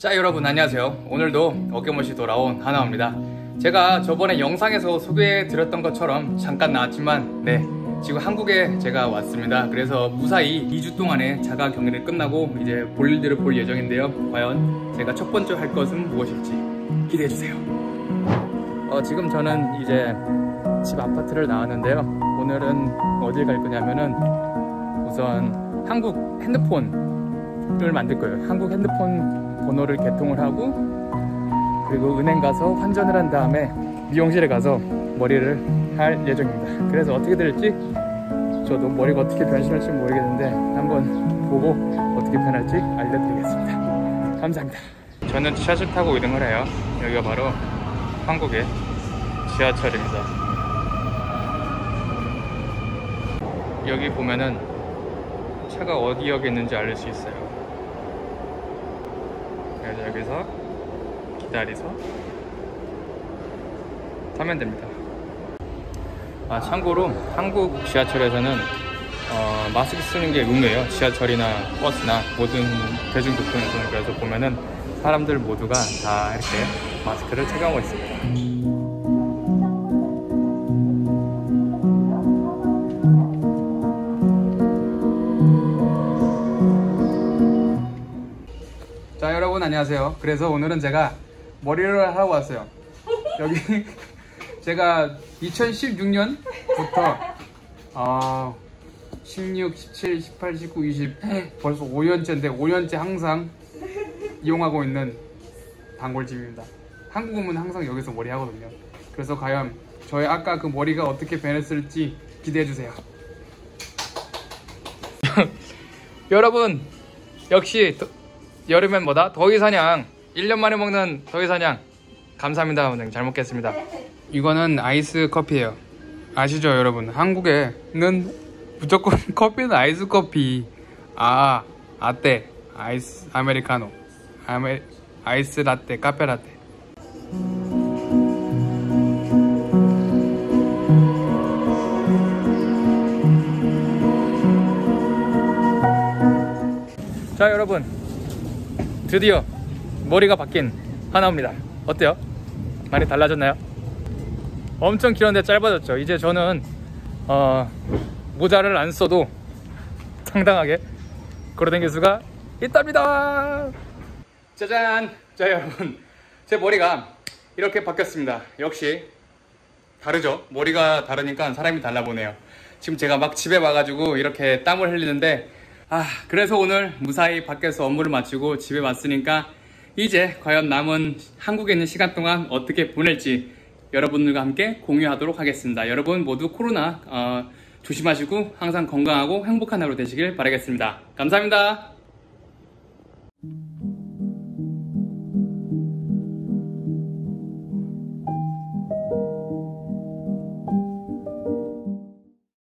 자, 여러분 안녕하세요. 오늘도 어김없이 돌아온 하나입니다. 제가 저번에 영상에서 소개해드렸던 것처럼 잠깐 나왔지만 지금 한국에 제가 왔습니다. 그래서 무사히 2주 동안의 자가 격리를 끝나고 이제 볼 일들을 볼 예정인데요. 과연 제가 첫 번째 할 것은 무엇일지 기대해주세요. 지금 저는 이제 집 아파트를 나왔는데요. 오늘은 어딜 갈 거냐면은 우선 한국 핸드폰을 만들 거예요. 한국 핸드폰 번호를 개통을 하고 그리고 은행 가서 환전을 한 다음에 미용실에 가서 머리를 할 예정입니다. 그래서 어떻게 될지 저도 머리가 어떻게 변신할지 모르겠는데 한번 보고 어떻게 변할지 알려드리겠습니다. 감사합니다. 저는 지하철 타고 이동을 해요. 여기가 바로 한국의 지하철입니다. 여기 보면은 차가 어디 역에 있는지 알 수 있어요. 그래서 여기서 기다려서 타면 됩니다. 참고로 한국 지하철에서는 마스크 쓰는 게 의무예요. 지하철이나 버스나 모든 대중교통에서는. 그래서 보면은 사람들 모두가 다 이렇게 마스크를 착용하고 있습니다. 자, 여러분 안녕하세요. 그래서 오늘은 제가 머리를 하러 왔어요. 여기 제가 2016년부터 16, 17, 18, 19, 20 벌써 5년째인데 5년째 항상 이용하고 있는 단골집입니다. 한국 오면 항상 여기서 머리 하거든요. 그래서 과연 저의 아까 그 머리가 어떻게 변했을지 기대해주세요. 여러분 역시 여름엔 뭐다? 더위사냥. 1년 만에 먹는 더위사냥. 감사합니다. 오늘 잘 먹겠습니다. 이거는 아이스 커피예요. 아시죠 여러분? 한국에는 무조건 커피는 아이스 커피. 라떼, 아이스 아메리카노, 아이스 라떼, 카페 라떼. 자, 여러분 드디어 머리가 바뀐 하나입니다. 어때요? 많이 달라졌나요? 엄청 길었는데 짧아졌죠. 이제 저는 모자를 안 써도 당당하게 걸어다닐 수가 있답니다. 짜잔! 자, 여러분 제 머리가 이렇게 바뀌었습니다. 역시 다르죠? 머리가 다르니까 사람이 달라 보네요. 지금 제가 막 집에 와가지고 이렇게 땀을 흘리는데 그래서 오늘 무사히 밖에서 업무를 마치고 집에 왔으니까 이제 과연 남은 한국에 있는 시간 동안 어떻게 보낼지 여러분들과 함께 공유하도록 하겠습니다. 여러분 모두 코로나 조심하시고 항상 건강하고 행복한 하루 되시길 바라겠습니다. 감사합니다.